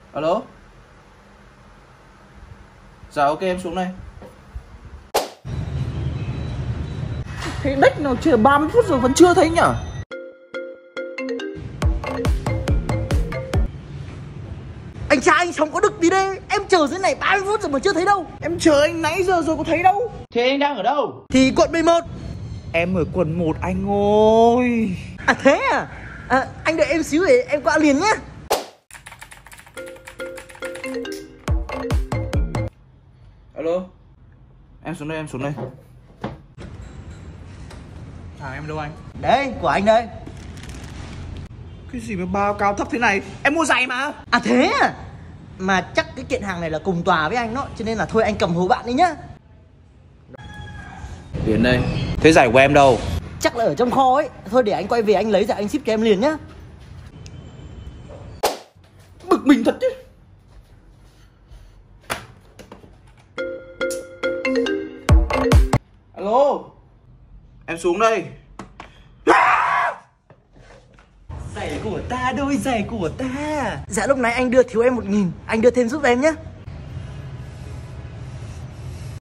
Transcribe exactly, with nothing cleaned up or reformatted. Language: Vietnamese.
Alo. Dạ ok em xuống đây. Thế đếch nào chưa ba mươi phút rồi vẫn chưa thấy nhở? Anh trai anh sống có đức tí đấy. Em chờ dưới này ba mươi phút rồi mà chưa thấy đâu. Em chờ anh nãy giờ rồi có thấy đâu. Thế anh đang ở đâu? Thì quận mười một. Em ở quận một anh ơi. À thế à? À anh đợi em xíu để em qua liền nhá. Alo. Em xuống đây, em xuống đây. Hàng em đâu anh? Đây, của anh đây. Cái gì mà bao cao thấp thế này? Em mua giày mà. À thế à? Mà chắc cái kiện hàng này là cùng tòa với anh đó, cho nên là thôi anh cầm hộ bạn đi nhá. Tiền đây. Thế giày của em đâu? Chắc là ở trong kho ấy. Thôi để anh quay về anh lấy rồi anh ship cho em liền nhá. Bực mình thật chứ. Alo. Em xuống đây. Giày của ta, đôi giày của ta. Dạ lúc nãy anh đưa thiếu em một nghìn, anh đưa thêm giúp em nhé.